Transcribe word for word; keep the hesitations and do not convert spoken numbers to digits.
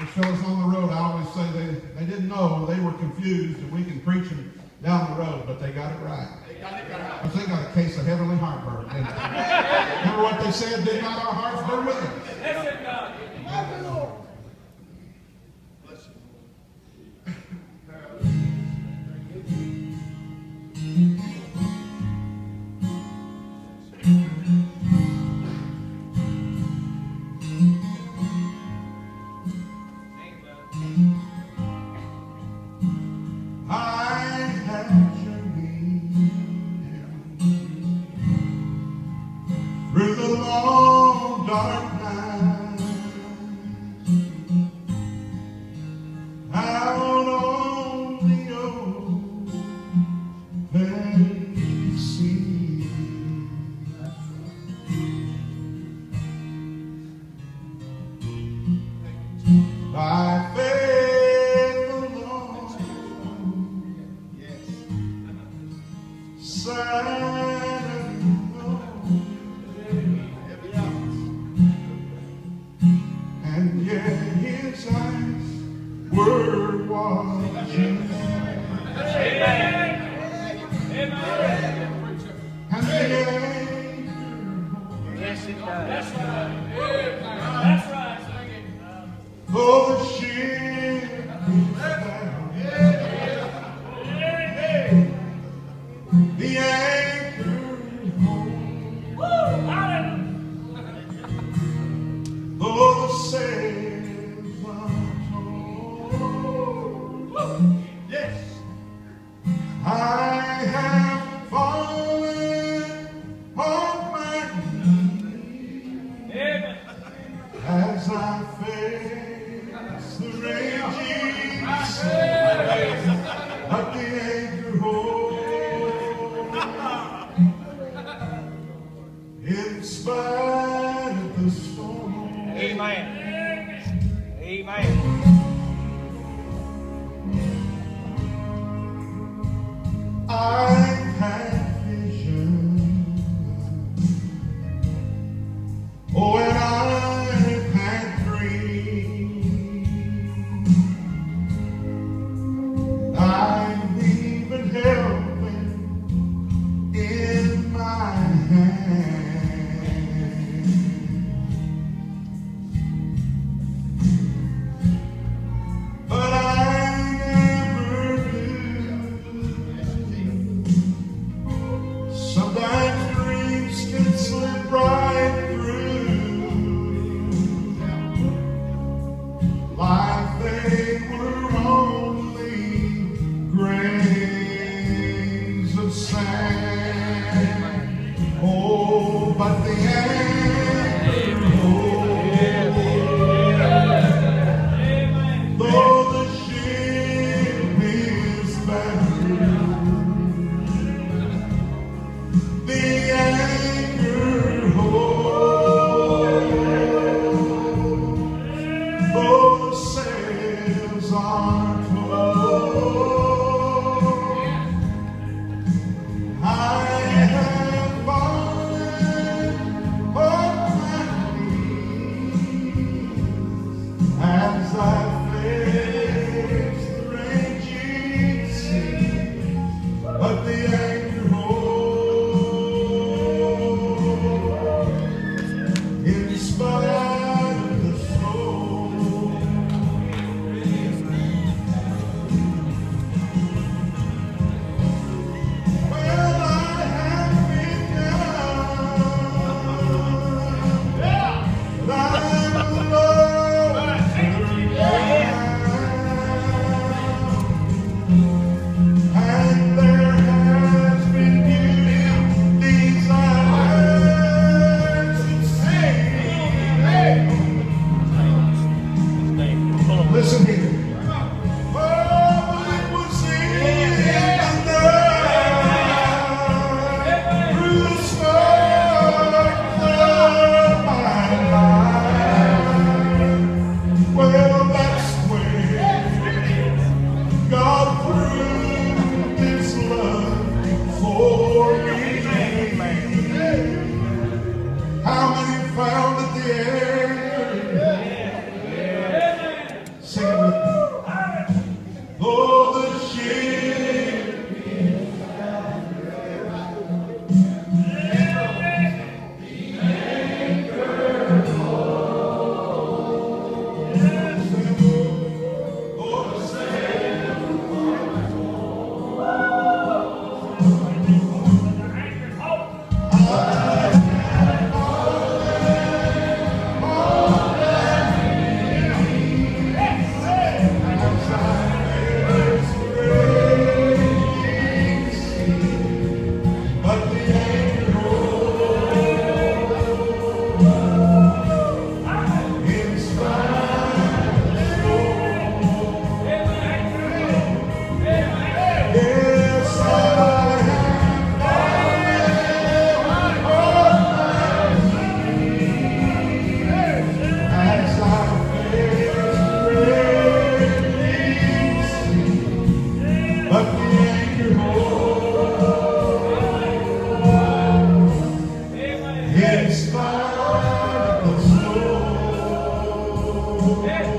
fellas on the road, I always say they, they didn't know, they were confused, and we can preach them down the road, but they got it right. They got it right. Because they got a case of heavenly heartburn, didn't they? Remember what they said, did not our hearts burn with them? Yes, it does. Love the Lord. Through the long dark night, out on the open sea, by faith alone, sang. And yet his eyes were watching. Amen. Amen. And the anchor. Yes, it does. That's right. That's right. Oh, the ship is down. The anchor home. Woo! Hallelujah. Oh, the sails are torn. Yes. I have fallen on my knees. Amen. As I face the raging sea, but the anchor holds. In spite of the storm. Amen. Amen. I've had vision. Oh, and I've had dreams. I've even held them in my hand. But I never knew. Sometimes dreams can slip right through, like they were only grains of sand. Oh, but the anchor holds. Though the ship is battered, the anchor holds. Though the sails are torn, I have fallen on my knees as I face the raging sea, but the anchor holds. In spite of the storm. Well, I have been down, down low. Yes.